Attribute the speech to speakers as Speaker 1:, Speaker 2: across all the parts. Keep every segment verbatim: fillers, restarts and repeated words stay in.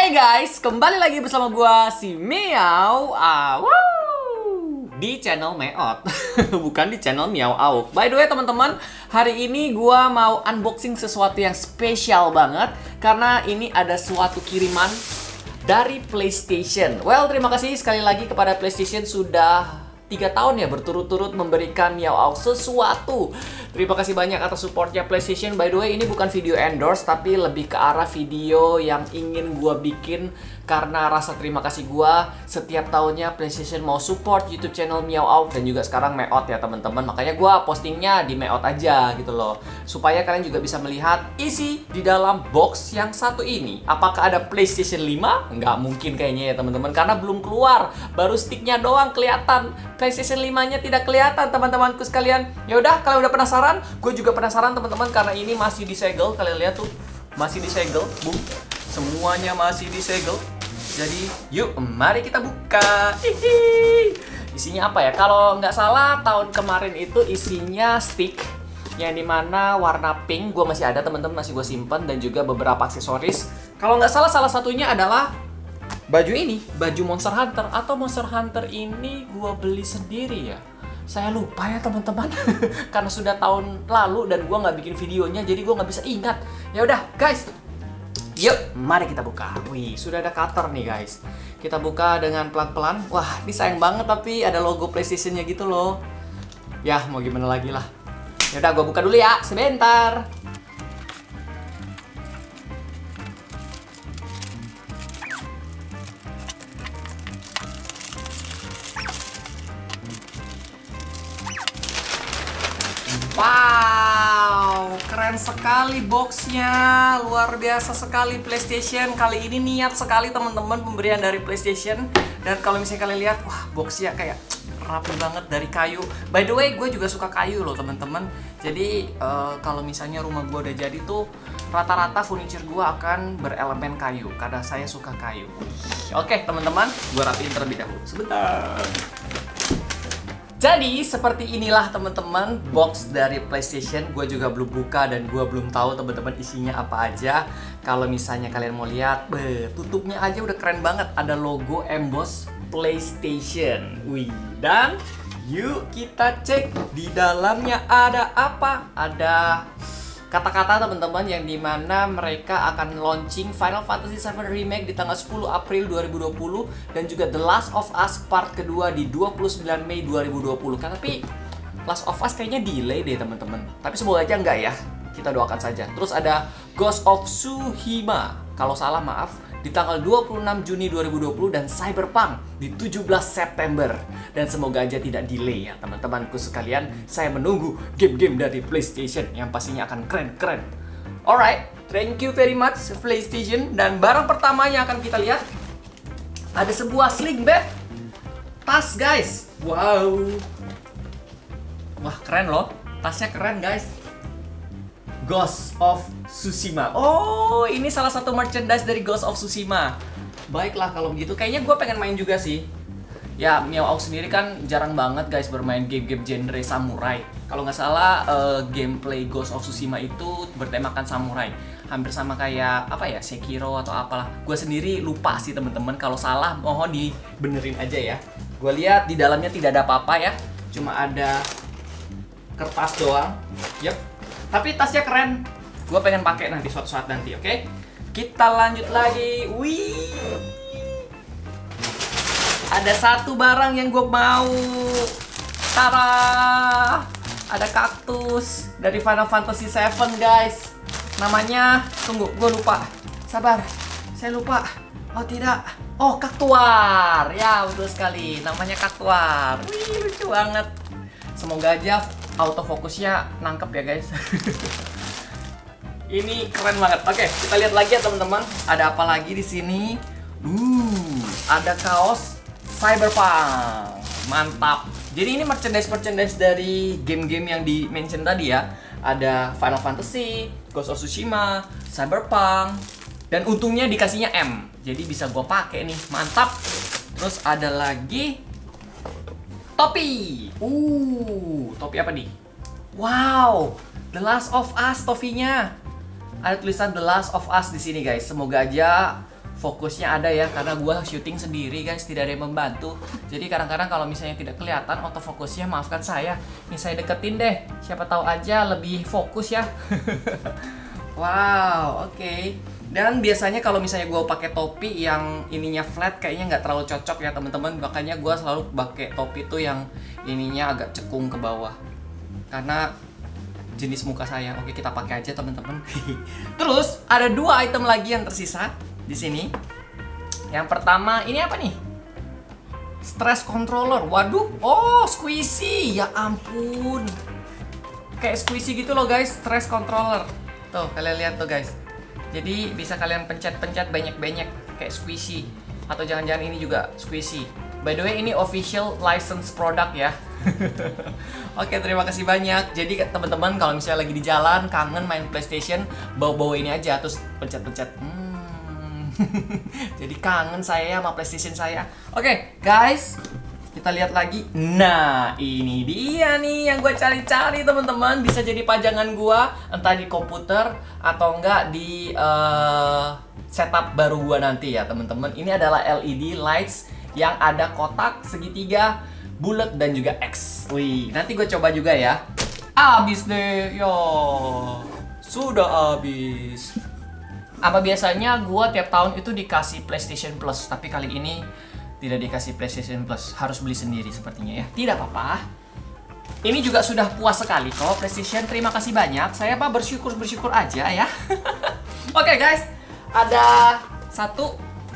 Speaker 1: Hai guys, kembali lagi bersama gua si Miao Awuk di channel Meot, bukan di channel Miao Awuk. By the way teman-teman, hari ini gua mau unboxing sesuatu yang spesial banget karena ini ada suatu kiriman dari PlayStation. Well, terima kasih sekali lagi kepada PlayStation sudah tiga tahun ya berturut-turut memberikan Miao Awuk sesuatu. Terima kasih banyak atas supportnya PlayStation. By the way, ini bukan video endorse, tapi lebih ke arah video yang ingin gua bikin karena rasa terima kasih gua setiap tahunnya PlayStation mau support YouTube channel Miao Awuk dan juga sekarang Meot ya teman-teman. Makanya gua postingnya di Meot aja gitu loh, supaya kalian juga bisa melihat isi di dalam box yang satu ini. Apakah ada PlayStation lima? Nggak mungkin kayaknya ya teman-teman, karena belum keluar, baru sticknya doang kelihatan. PlayStation lima-nya tidak kelihatan teman-temanku sekalian. Ya udah, kalian udah penasaran? Gue juga penasaran teman-teman karena ini masih disegel. Kalian lihat tuh, masih disegel. Boom. Semuanya masih disegel. Jadi, yuk mari kita buka. Hihi. Isinya apa ya? Kalau nggak salah tahun kemarin itu isinya stick yang dimana warna pink. Gue masih ada teman-teman, masih gue simpen, dan juga beberapa aksesoris. Kalau nggak salah salah satunya adalah baju ini, baju Monster Hunter. Atau Monster Hunter ini gua beli sendiri ya. Saya lupa ya teman-teman, karena sudah tahun lalu dan gua nggak bikin videonya, jadi gua nggak bisa ingat. Ya udah guys, yuk mari kita buka. Wih, sudah ada cutter nih guys. Kita buka dengan pelan-pelan. Wah, ini sayang banget tapi ada logo PlayStation-nya gitu loh. Ya mau gimana lagi lah. Ya udah, gua buka dulu ya, sebentar. Wow, keren sekali boxnya, luar biasa sekali PlayStation. Kali ini niat sekali teman-teman pemberian dari PlayStation. Dan kalau misalnya kalian lihat, wah boxnya kayak rapi banget dari kayu. By the way, gue juga suka kayu loh teman-teman. Jadi uh, kalau misalnya rumah gue udah jadi tuh, rata-rata furniture gue akan berelemen kayu karena saya suka kayu. Oke teman-teman, gue rapiin terlebih dahulu. Sebentar. Jadi seperti inilah teman-teman box dari PlayStation. Gue juga belum buka dan gue belum tahu teman-teman isinya apa aja. Kalau misalnya kalian mau lihat, beh, tutupnya aja udah keren banget. Ada logo emboss PlayStation. Wih, dan yuk kita cek di dalamnya ada apa. Ada kata-kata teman-teman yang dimana mereka akan launching Final Fantasy seven Remake di tanggal sepuluh April dua ribu dua puluh dan juga The Last of Us part kedua di dua puluh sembilan Mei dua ribu dua puluh. Kan tapi Last of Us kayaknya delay deh teman-teman. Tapi semoga aja enggak ya. Kita doakan saja. Terus ada Ghost of Tsushima, kalau salah maaf, di tanggal dua puluh enam Juni dua ribu dua puluh dan Cyberpunk di tujuh belas September. Dan semoga aja tidak delay ya teman-temanku sekalian. Saya menunggu game-game dari PlayStation yang pastinya akan keren-keren. Alright, thank you very much PlayStation. Dan barang pertama yang akan kita lihat, ada sebuah sling bag tas guys. Wow. Wah keren loh, tasnya keren guys. Ghost of Tsushima. Oh, ini salah satu merchandise dari Ghost of Tsushima. Baiklah kalau begitu, kayaknya gue pengen main juga sih. Ya, Miao Awuk sendiri kan jarang banget guys bermain game-game genre samurai. Kalau nggak salah, uh, gameplay Ghost of Tsushima itu bertemakan samurai. Hampir sama kayak apa ya, Sekiro atau apalah. Gue sendiri lupa sih teman-teman. Kalau salah, mohon dibenerin aja ya. Gue lihat di dalamnya tidak ada apa-apa ya. Cuma ada kertas doang. Yep. Tapi tasnya keren. Gue pengen pakai nanti suatu saat nanti, oke? Okay? Kita lanjut lagi. Wih. Ada satu barang yang gue mau. Tara. Ada kaktus dari Final Fantasy seven, guys. Namanya, tunggu, gue lupa. Sabar. Saya lupa. Oh, tidak. Oh, kaktuar. Ya, betul sekali. Namanya kaktuar. Wih, lucu banget. Semoga aja autofokusnya nangkep ya guys. Ini keren banget. Oke, kita lihat lagi ya teman-teman. Ada apa lagi di sini? Uh, ada kaos Cyberpunk. Mantap. Jadi ini merchandise-merchandise dari game-game yang di-mention tadi ya. Ada Final Fantasy, Ghost of Tsushima, Cyberpunk, dan untungnya dikasihnya M. Jadi bisa gua pakai nih. Mantap. Terus ada lagi topi. Uh, topi apa nih? Wow, The Last of Us topinya. Ada tulisan The Last of Us di sini guys. Semoga aja fokusnya ada ya, karena gue syuting sendiri guys, tidak ada yang membantu. Jadi kadang-kadang kalau misalnya tidak kelihatan autofokusnya, maafkan saya. Ini saya deketin deh, siapa tahu aja lebih fokus ya. Wow, oke. Okay. Dan biasanya kalau misalnya gue pakai topi yang ininya flat, kayaknya nggak terlalu cocok ya teman-teman. Makanya gue selalu pakai topi tuh yang ininya agak cekung ke bawah, karena jenis muka saya. Oke, kita pakai aja teman-teman. Terus ada dua item lagi yang tersisa di sini. Yang pertama ini apa nih? Stress controller. Waduh, oh squishy. Ya ampun, kayak squishy gitu loh guys, stress controller. Tuh kalian lihat tuh guys. Jadi bisa kalian pencet-pencet banyak-banyak kayak squishy. Atau jangan-jangan ini juga squishy. By the way, ini official license product ya. Oke, terima kasih banyak. Jadi teman-teman kalau misalnya lagi di jalan kangen main PlayStation, bawa-bawa ini aja terus pencet-pencet. Hmm. Jadi kangen saya sama PlayStation saya. Oke, guys, kita lihat lagi. Nah, ini dia nih yang gue cari-cari teman-teman. Bisa jadi pajangan gue, entah di komputer atau enggak di uh, setup baru gue nanti ya teman-teman. Ini adalah L E D lights yang ada kotak, segitiga, bulat dan juga X. Wih, nanti gue coba juga ya. Abis deh, yo, sudah abis. Apa biasanya gue tiap tahun itu dikasih PlayStation Plus, tapi kali ini tidak dikasih PlayStation Plus, harus beli sendiri sepertinya ya. Tidak apa-apa. Ini juga sudah puas sekali kok PlayStation. Terima kasih banyak. Saya apa bersyukur-bersyukur aja ya. Oke guys, ada satu,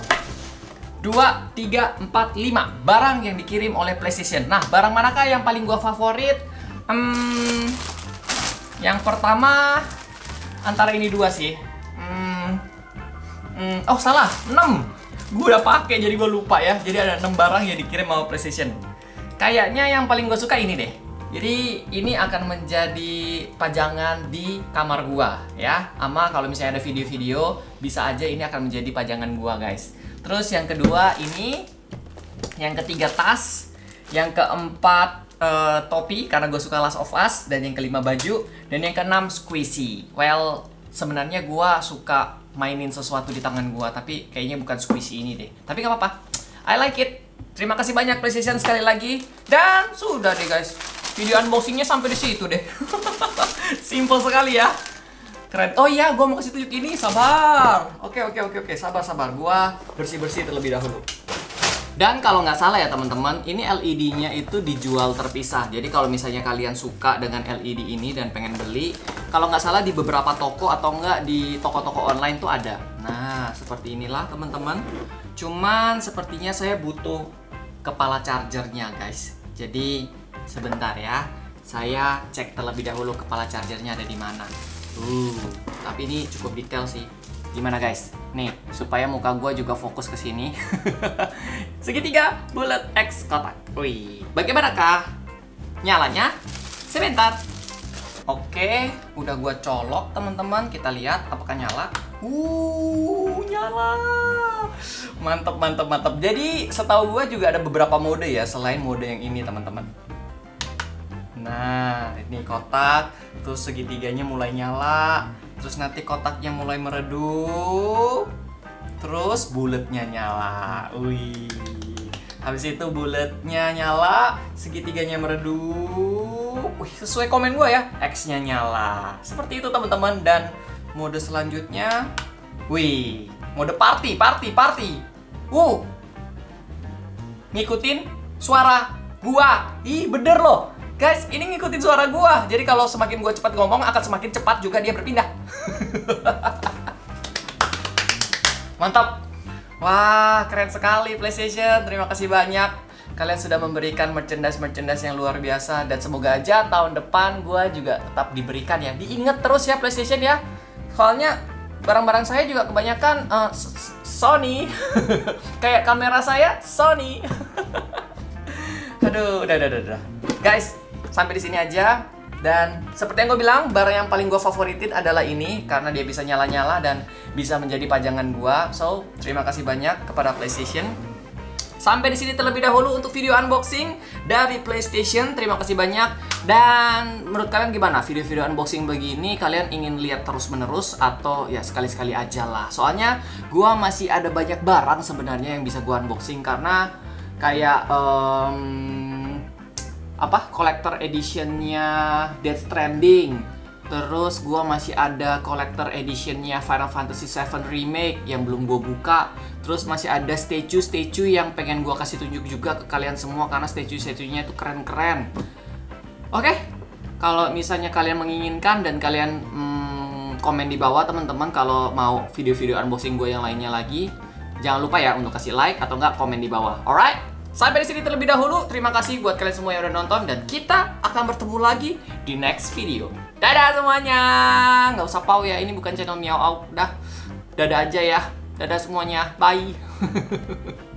Speaker 1: dua, tiga, empat, lima barang yang dikirim oleh PlayStation. Nah, barang manakah yang paling gua favorit? Hmm, yang pertama antara ini dua sih. Hmm, hmm, oh salah, enam. Gue udah pakai jadi gue lupa ya. Jadi ada enam barang yang dikirim sama PlayStation. Kayaknya yang paling gue suka ini deh. Jadi ini akan menjadi pajangan di kamar gua ya. Ama kalau misalnya ada video-video, bisa aja ini akan menjadi pajangan gua guys. Terus yang kedua ini, yang ketiga tas, yang keempat uh, topi karena gue suka Last of Us, dan yang kelima baju, dan yang keenam squishy. Well, sebenarnya gue suka mainin sesuatu di tangan gue, tapi kayaknya bukan squishy ini deh. Tapi gak apa-apa, I like it. Terima kasih banyak PlayStation sekali lagi. Dan sudah deh guys, video unboxingnya sampai di situ deh. Simple sekali ya. Keren. Oh iya, gue mau kasih tunjuk ini. Sabar. Oke, oke, oke, oke. Sabar, sabar. Gue bersih-bersih terlebih dahulu. Dan kalau nggak salah ya teman-teman, ini L E D-nya itu dijual terpisah. Jadi kalau misalnya kalian suka dengan L E D ini dan pengen beli, kalau nggak salah di beberapa toko atau nggak di toko-toko online tuh ada. Nah, seperti inilah teman-teman. Cuman sepertinya saya butuh kepala chargernya guys. Jadi sebentar ya. Saya cek terlebih dahulu kepala chargernya ada di mana. Uh, tapi ini cukup detail sih. Gimana guys? Nih, supaya muka gue juga fokus ke sini. Segitiga, bulat, X, kotak. Wih, bagaimanakah nyalanya? Sebentar. Oke, udah gue colok teman-teman. Kita lihat apakah nyala. Uh, nyala. Mantep, mantep, mantep. Jadi setahu gue juga ada beberapa mode ya selain mode yang ini teman-teman. Nah, ini kotak, terus segitiganya mulai nyala, terus nanti kotaknya mulai meredup, terus bulatnya nyala. Wih, habis itu bulatnya nyala, segitiganya meredup. Wih, sesuai komen gue ya, X-nya nyala. Seperti itu teman-teman. Dan mode selanjutnya, wih, mode party, party, party. Wuh, ngikutin suara gua. Ih, bener loh. Guys, ini ngikutin suara gua. Jadi kalau semakin gua cepat ngomong, akan semakin cepat juga dia berpindah. Mantap. Wah, keren sekali PlayStation. Terima kasih banyak. Kalian sudah memberikan merchandise-merchandise yang luar biasa. Dan semoga aja tahun depan gua juga tetap diberikan ya. Diingat terus ya PlayStation ya. Soalnya barang-barang saya juga kebanyakan uh, Sony. Kayak kamera saya Sony. Aduh, udah, udah, udah, udah. Guys, sampai di sini aja. Dan seperti yang gue bilang, barang yang paling gue favoritin adalah ini karena dia bisa nyala-nyala dan bisa menjadi pajangan gue. So, terima kasih banyak kepada PlayStation. Sampai di sini terlebih dahulu untuk video unboxing dari PlayStation. Terima kasih banyak. Dan menurut kalian gimana video-video unboxing begini? Kalian ingin lihat terus-menerus atau ya sekali-sekali aja lah? Soalnya gua masih ada banyak barang sebenarnya yang bisa gua unboxing karena kayak um, apa collector editionnya Death Stranding. Terus gue masih ada collector editionnya Final Fantasy seven Remake yang belum gue buka. Terus masih ada statue-statue yang pengen gue kasih tunjuk juga ke kalian semua karena statue-statue-nya itu keren-keren. Oke, kalau misalnya kalian menginginkan dan kalian hmm, komen di bawah teman-teman kalau mau video-video unboxing gue yang lainnya lagi. Jangan lupa ya untuk kasih like atau enggak komen di bawah. Alright? Sampai di sini terlebih dahulu. Terima kasih buat kalian semua yang udah nonton dan kita akan bertemu lagi di next video. Dadah semuanya. Nggak usah pau ya, ini bukan channel Miao Auk. Dah, dadah aja ya. Dadah semuanya. Bye.